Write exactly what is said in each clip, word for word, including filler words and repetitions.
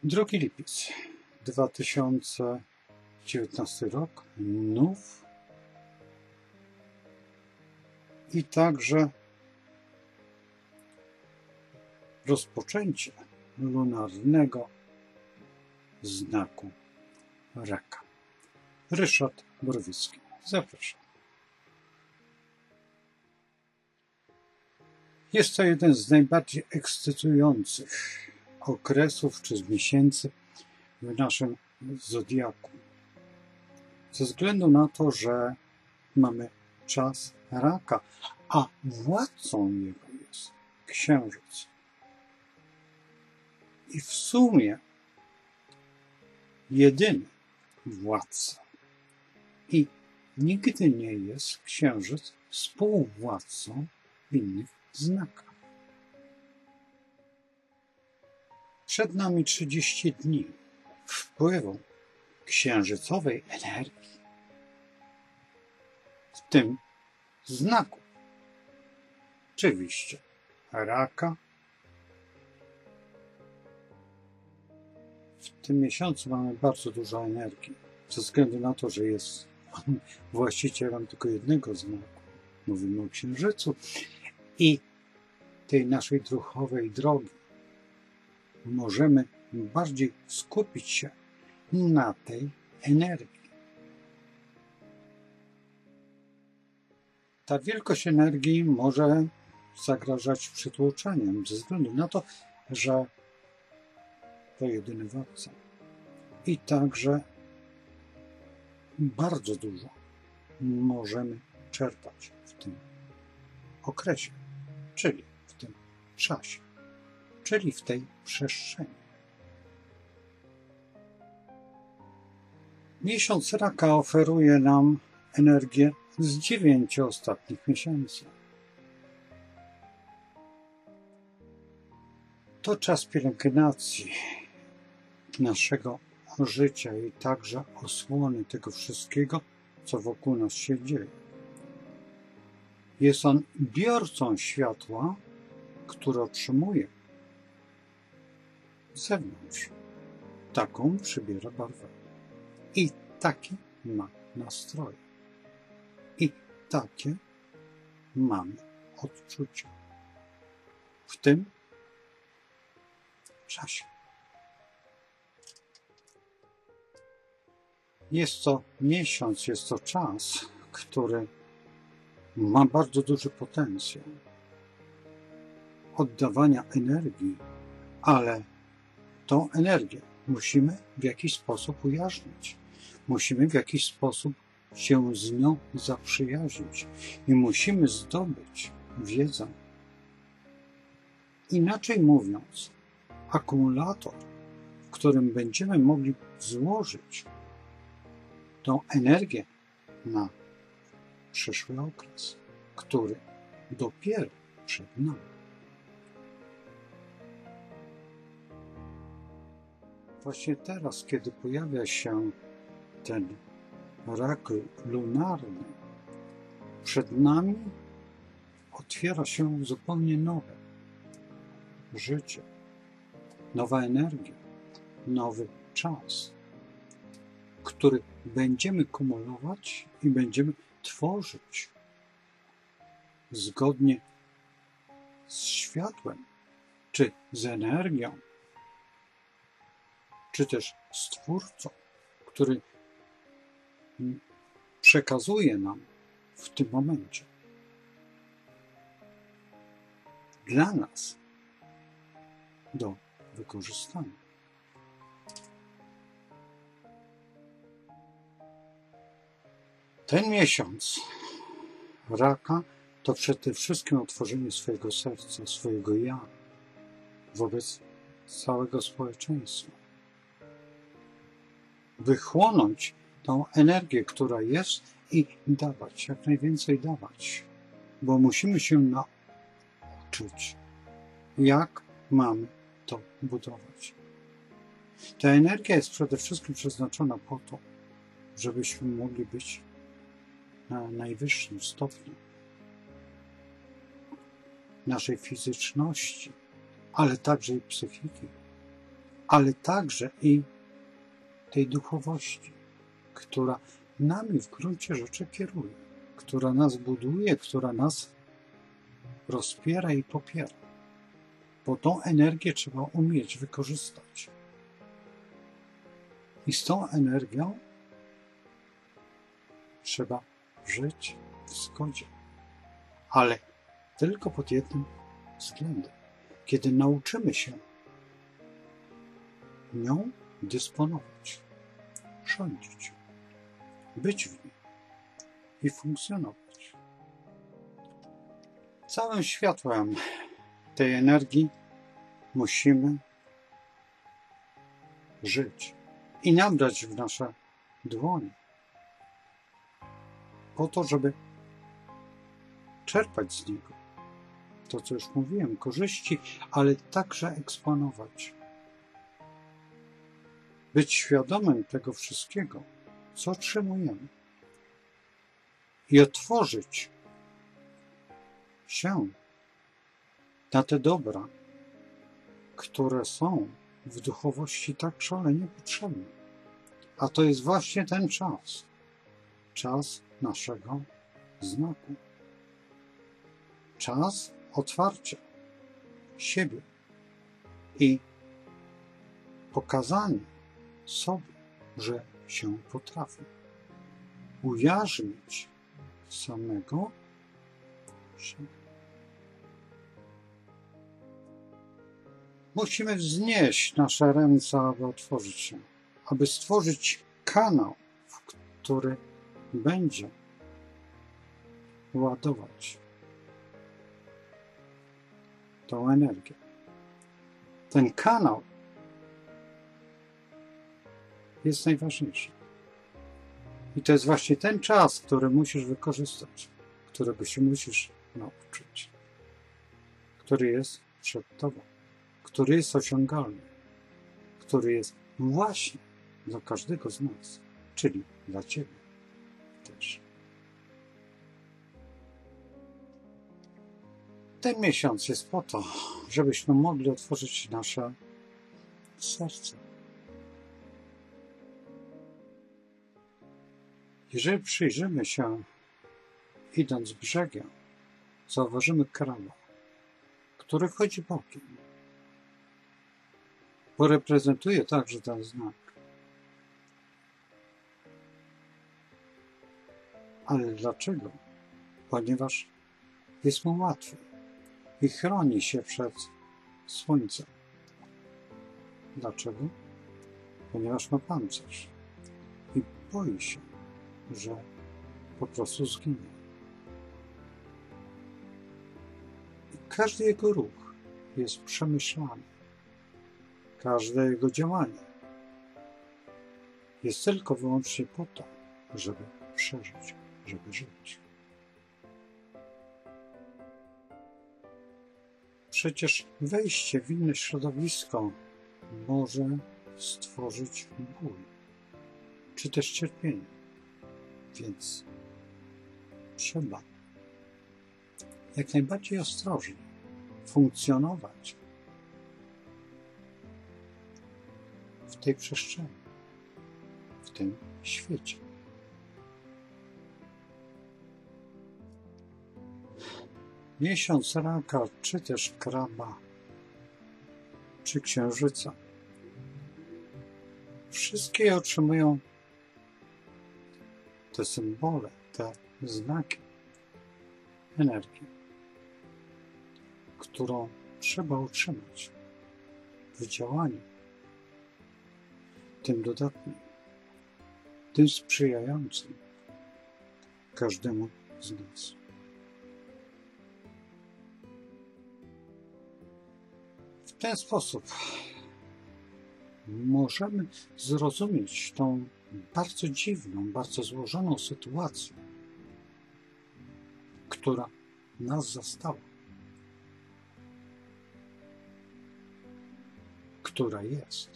drugi lipiec dwa tysiące dziewiętnasty rok, nów i także rozpoczęcie lunarnego znaku Raka. Ryszard Borowicki. Zapraszam. Jest to jeden z najbardziej ekscytujących okresów czy miesięcy w naszym zodiaku. Ze względu na to, że mamy czas Raka, a władcą jego jest Księżyc. I w sumie jedyny władca. I nigdy nie jest Księżyc współwładcą w innych znakach. Przed nami trzydzieści dni wpływu księżycowej energii, w tym znaku. Oczywiście Raka. W tym miesiącu mamy bardzo dużo energii, ze względu na to, że jest on właścicielem tylko jednego znaku. Mówimy o Księżycu i tej naszej duchowej drogi. Możemy bardziej skupić się na tej energii. Ta wielkość energii może zagrażać przytłoczeniem ze względu na to, że to jedyny władca. I także bardzo dużo możemy czerpać w tym okresie, czyli w tym czasie, czyli w tej przestrzeni. Miesiąc Raka oferuje nam energię z dziewięciu ostatnich miesięcy. To czas pielęgnacji naszego życia i także osłony tego wszystkiego, co wokół nas się dzieje. Jest on biorcą światła, które otrzymuje z zewnątrz. Taką przybiera barwę. I takie ma nastroje. I takie mamy odczucia. W tym czasie. Jest to miesiąc, jest to czas, który ma bardzo duży potencjał oddawania energii, ale tą energię musimy w jakiś sposób ujarzmić. Musimy w jakiś sposób się z nią zaprzyjaźnić i musimy zdobyć wiedzę. Inaczej mówiąc, akumulator, w którym będziemy mogli złożyć tą energię na przyszły okres, który dopiero przed nami. Właśnie teraz, kiedy pojawia się ten rak lunarny, przed nami otwiera się zupełnie nowe życie, nowa energia, nowy czas, który będziemy kumulować i będziemy tworzyć zgodnie z światłem, czy z energią, czy też z Twórcą, który przekazuje nam w tym momencie dla nas do wykorzystania. Ten miesiąc Raka to przede wszystkim otworzenie swojego serca, swojego ja wobec całego społeczeństwa. Wychłonąć tą energię, która jest i dawać, jak najwięcej dawać, bo musimy się nauczyć, jak mamy to budować. Ta energia jest przede wszystkim przeznaczona po to, żebyśmy mogli być na najwyższym stopniu naszej fizyczności, ale także i psychiki, ale także i tej duchowości, która nami w gruncie rzeczy kieruje, która nas buduje, która nas rozpiera i popiera. Bo tą energię trzeba umieć wykorzystać. I z tą energią trzeba żyć w zgodzie. Ale tylko pod jednym względem. Kiedy nauczymy się nią dysponować, rządzić, być w niej i funkcjonować. Całym światłem tej energii musimy żyć i nabrać w nasze dłonie po to, żeby czerpać z niego to, co już mówiłem, korzyści, ale także eksponować. Być świadomym tego wszystkiego, co otrzymujemy i otworzyć się na te dobra, które są w duchowości tak szalenie potrzebne. A to jest właśnie ten czas. Czas naszego znaku. Czas otwarcia siebie i pokazania sobie, że się potrafi ujarzmić samego siebie. Musimy wznieść nasze ręce, aby otworzyć się, aby stworzyć kanał, w który będzie ładować tą energię. Ten kanał jest najważniejszy. I to jest właśnie ten czas, który musisz wykorzystać, którego się musisz nauczyć, który jest przed tobą, który jest osiągalny, który jest właśnie dla każdego z nas, czyli dla ciebie też. Ten miesiąc jest po to, żebyśmy mogli otworzyć nasze serce. Jeżeli przyjrzymy się, idąc brzegiem, zauważymy kraba, który chodzi bokiem, bo reprezentuje także ten znak. Ale dlaczego? Ponieważ jest mu łatwiej i chroni się przed słońcem. Dlaczego? Ponieważ ma pancerz i boi się, że po prostu zginie. I każdy jego ruch jest przemyślany. Każde jego działanie jest tylko wyłącznie po to, żeby przeżyć, żeby żyć. Przecież wejście w inne środowisko może stworzyć ból, czy też cierpienie. Więc trzeba jak najbardziej ostrożnie funkcjonować w tej przestrzeni, w tym świecie. Miesiąc raka, czy też kraba, czy księżyca. Wszystkie otrzymują te symbole, te znaki, energię, którą trzeba utrzymać w działaniu, tym dodatnim, tym sprzyjającym każdemu z nas. W ten sposób możemy zrozumieć tą bardzo dziwną, bardzo złożoną sytuację, która nas zastała, która jest.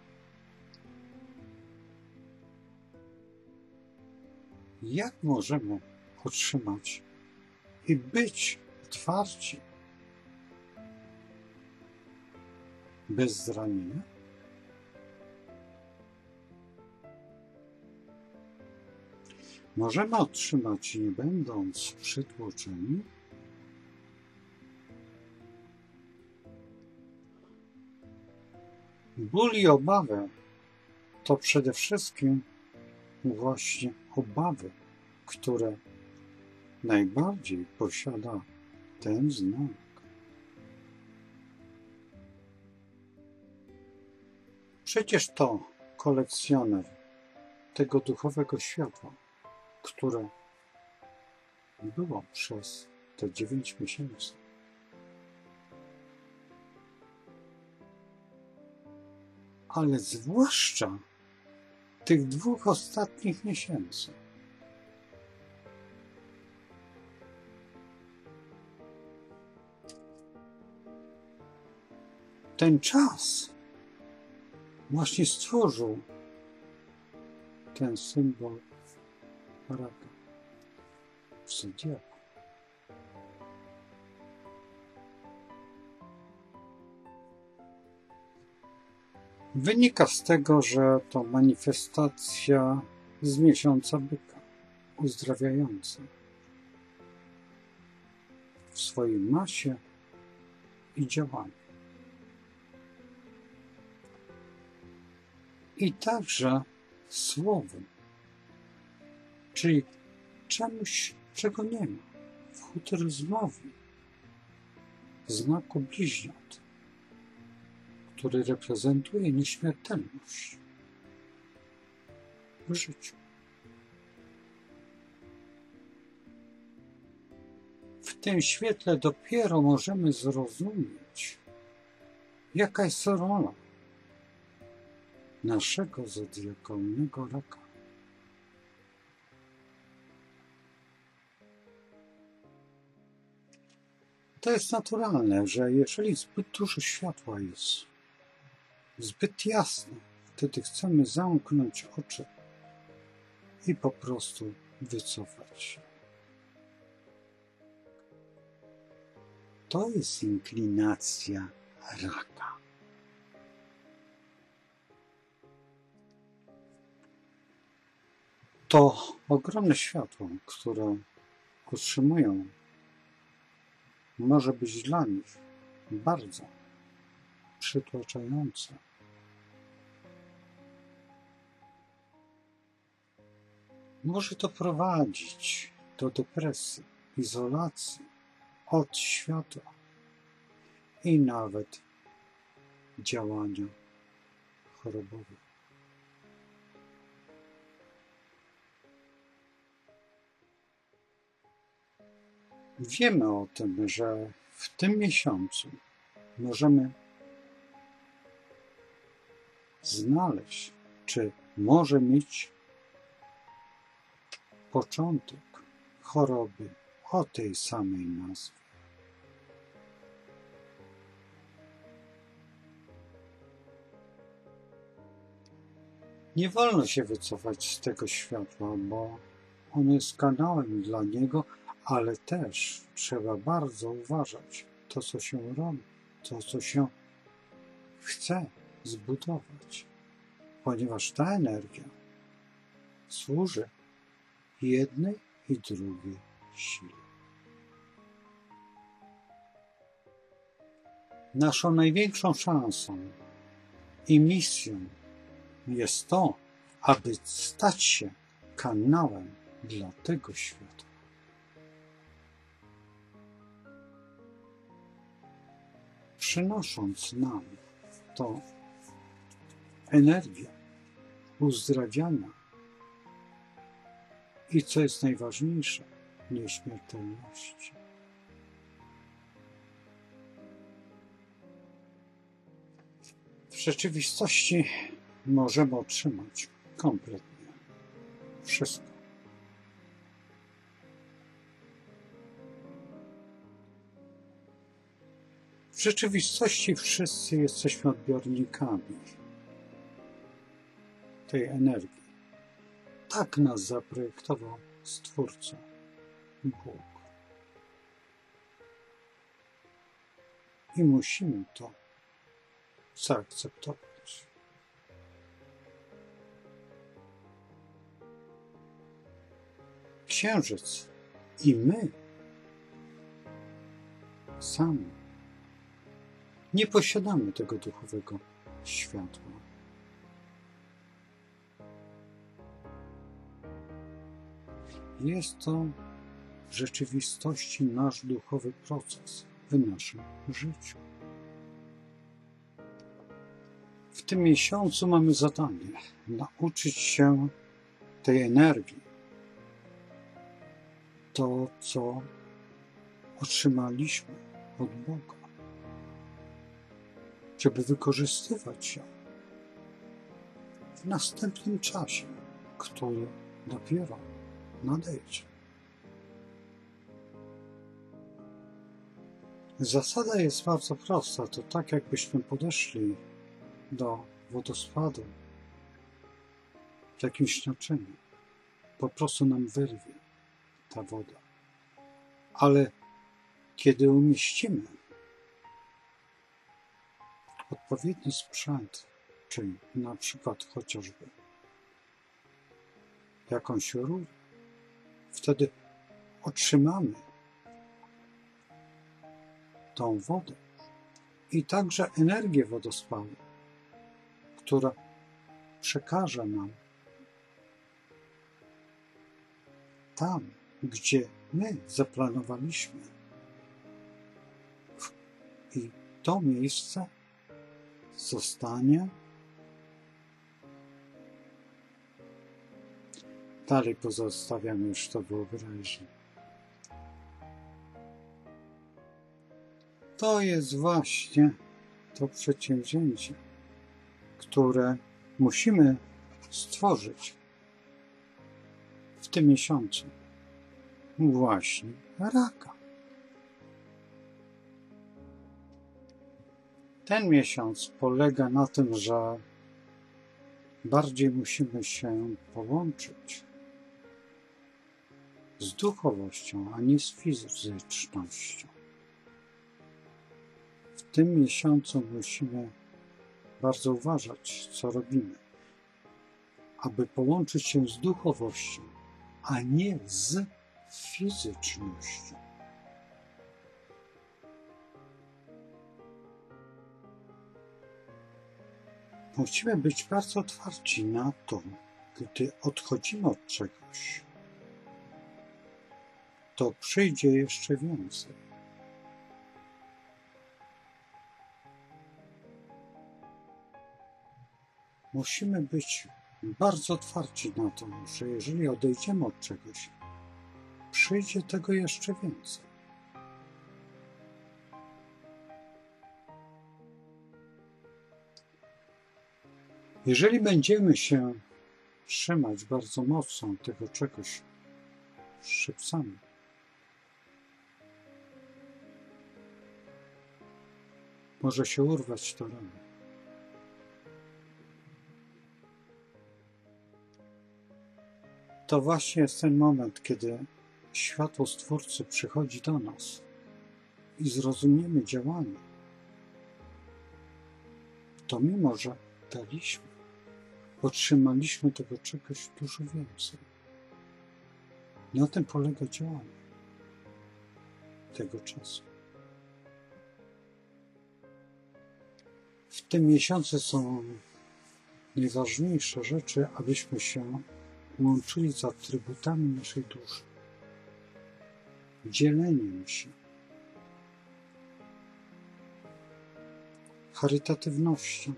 Jak możemy otrzymać i być otwarci bez zranienia? możemy otrzymać, nie będąc przytłoczeni, ból i obawę to przede wszystkim właśnie obawy, które najbardziej posiada ten znak. Przecież to kolekcjoner tego duchowego światła, które było przez te dziewięć miesięcy. Ale zwłaszcza tych dwóch ostatnich miesięcy. Ten czas właśnie stworzył ten symbol raka w zodiaku. Wynika z tego, że to manifestacja z miesiąca byka, uzdrawiająca w swojej masie i działaniu. I także słowem, czyli czemuś, czego nie ma, w futuryzmowi, znaku bliźniąt, który reprezentuje nieśmiertelność w życiu. W tym świetle dopiero możemy zrozumieć, jaka jest rola naszego zodiakalnego raka. To jest naturalne, że jeżeli zbyt dużo światła jest, zbyt jasne, wtedy chcemy zamknąć oczy i po prostu wycofać się. To jest inklinacja raka. To ogromne światło, które otrzymują, może być dla nich bardzo przytłaczające. Może to prowadzić do depresji, izolacji od światła i nawet działania chorobowe. Wiemy o tym, że w tym miesiącu możemy znaleźć, czy może mieć początek choroby o tej samej nazwie. Nie wolno się wycofać z tego światła, bo ono jest kanałem dla niego, ale też trzeba bardzo uważać to, co się robi, to, co się chce zbudować, ponieważ ta energia służy jednej i drugiej sile. Naszą największą szansą i misją jest to, aby stać się kanałem dla tego świata. Przynosząc nam tą energię uzdrawiania i, co jest najważniejsze, nieśmiertelności. W rzeczywistości możemy otrzymać kompletnie wszystko. W rzeczywistości wszyscy jesteśmy odbiornikami tej energii. Tak nas zaprojektował Stwórca, Bóg. I musimy to zaakceptować. księżyc i my sami nie posiadamy tego duchowego światła. Jest to w rzeczywistości nasz duchowy proces w naszym życiu. W tym miesiącu mamy zadanie nauczyć się tej energii, to co otrzymaliśmy od Boga, żeby wykorzystywać ją w następnym czasie, który dopiero nadejdzie. Zasada jest bardzo prosta. To tak, jakbyśmy podeszli do wodospadu w jakimś naczyniu. Po prostu nam wyrwie ta woda. Ale kiedy umieścimy odpowiedni sprzęt, czyli na przykład chociażby jakąś rurę, wtedy otrzymamy tą wodę i także energię wodospadu, która przekaże nam tam, gdzie my zaplanowaliśmy. I to miejsce zostanie. Dalej pozostawiamy już to wyobraźni. To jest właśnie to przedsięwzięcie, które musimy stworzyć w tym miesiącu. Właśnie raka. Ten miesiąc polega na tym, że bardziej musimy się połączyć z duchowością, a nie z fizycznością. W tym miesiącu musimy bardzo uważać, co robimy, aby połączyć się z duchowością, a nie z fizycznością. Musimy być bardzo otwarci na to, gdy odchodzimy od czegoś, to przyjdzie jeszcze więcej. Musimy być bardzo otwarci na to, że jeżeli odejdziemy od czegoś, przyjdzie tego jeszcze więcej. Jeżeli będziemy się trzymać bardzo mocno tego czegoś szybcami, może się urwać to ramię. To właśnie jest ten moment, kiedy światło Stwórcy przychodzi do nas i zrozumiemy działanie. To mimo, że daliśmy, otrzymaliśmy tego czegoś dużo więcej. Na tym polega działanie tego czasu. W tym miesiącu są najważniejsze rzeczy, abyśmy się łączyli z atrybutami naszej duszy, dzieleniem się, charytatywnością,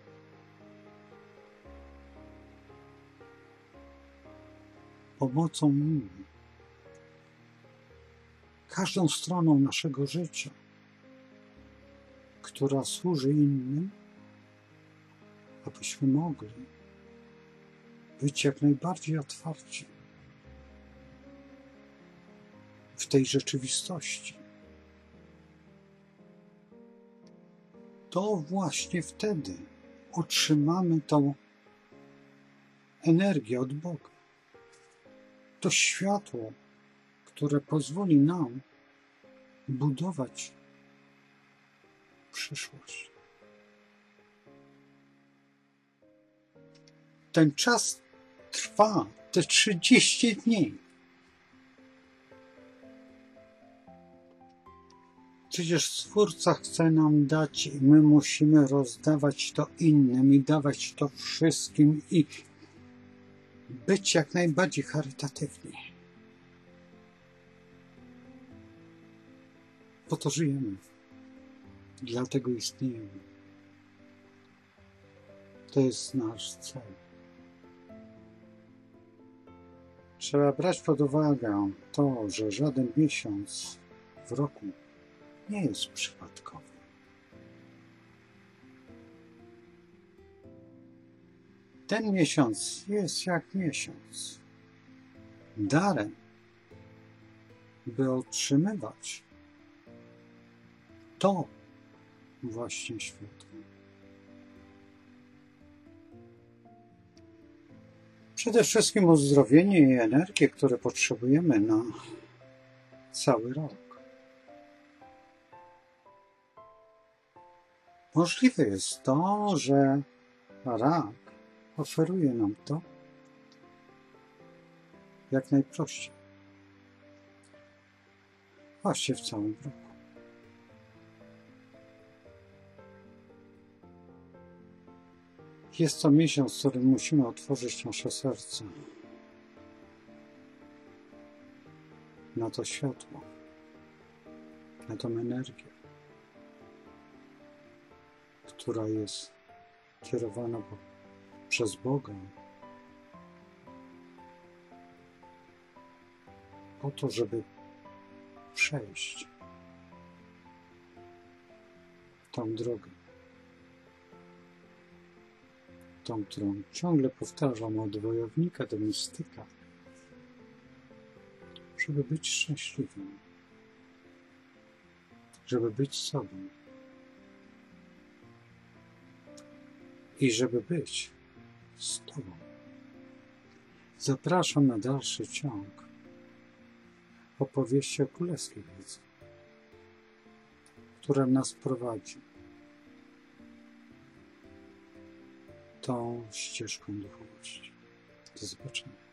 pomocą innym, każdą stroną naszego życia, która służy innym, abyśmy mogli być jak najbardziej otwarci w tej rzeczywistości. To właśnie wtedy otrzymamy tą energię od Boga. To światło, które pozwoli nam budować przyszłość. Ten czas trwa te trzydzieści dni. Przecież Stwórca chce nam dać i my musimy rozdawać to innym i dawać to wszystkim i być jak najbardziej charytatywni. Po to żyjemy. Dlatego istniejemy. To jest nasz cel. Trzeba brać pod uwagę to, że żaden miesiąc w roku nie jest przypadkowy. Ten miesiąc jest jak miesiąc. Darem, by otrzymywać to właśnie światło. Przede wszystkim uzdrowienie i energię, które potrzebujemy na cały rok. Możliwe jest to, że rak oferuje nam to jak najprościej. Właśnie w całym roku. Jest to miesiąc, w którym musimy otworzyć nasze serce na to światło, na tą energię, która jest kierowana przez Boga po to, żeby przejść tą drogę, tą, którą ciągle powtarzam, od wojownika do mistyka, żeby być szczęśliwym, żeby być sobą i żeby być z Tobą. Zapraszam na dalszy ciąg opowieści o królewskiej wiedzy, która nas prowadzi tą ścieżką duchowości. Do zobaczenia.